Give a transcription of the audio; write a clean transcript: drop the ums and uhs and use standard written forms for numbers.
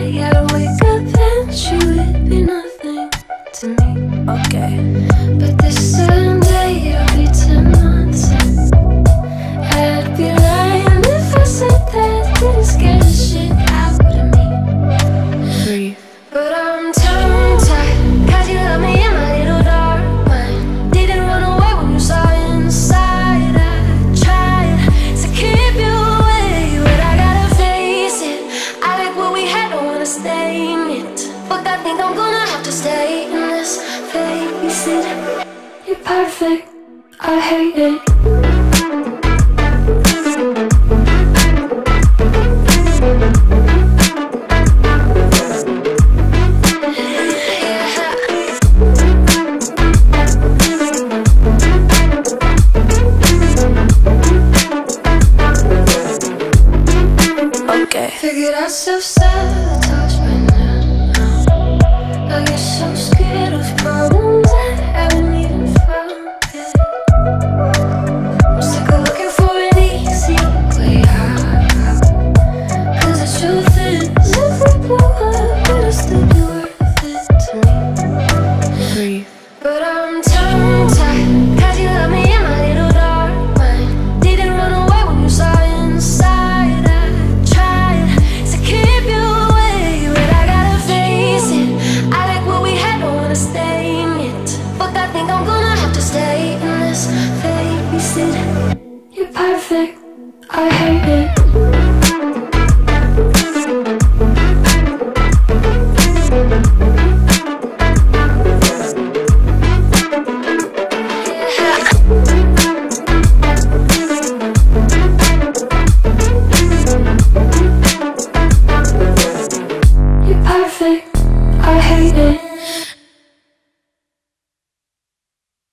day I'd wake up and she would be nothing to me. Okay, but this certain day it'll be 10 months in. I'd be lying if I said that didn't scare the shit out of me. Breathe. But I'm tongue-tied, 'cause you love me in my little dark mind. Didn't run away when you saw inside. I tried to keep you away, but I gotta face it. I like what we had, don't wanna stain it. Fuck, I think I'm gonna have to stay in this phase. You're perfect, I hate it. Figured out self-sabotage by now. I get so scared of problems I haven't even found yet. I'm sick of looking for an easy way out. 'Cause the truth is, if we blow up, it'll still be worth it to me. Breathe. But I'm tongue-tied, 'cause you love me in my little dark mind. Didn't run away when you saw inside. You're perfect, I hate it. You're perfect.